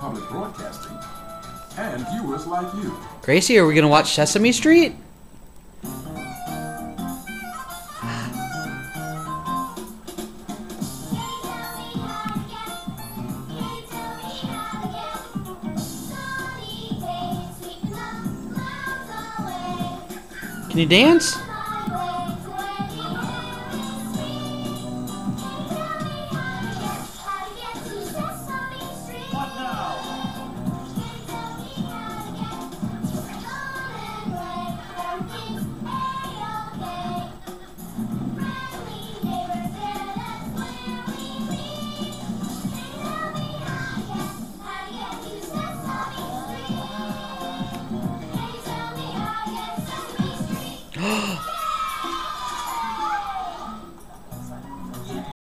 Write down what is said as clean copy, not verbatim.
public broadcasting and viewers like you. Gracie, are we gonna watch Sesame Street? Can you dance?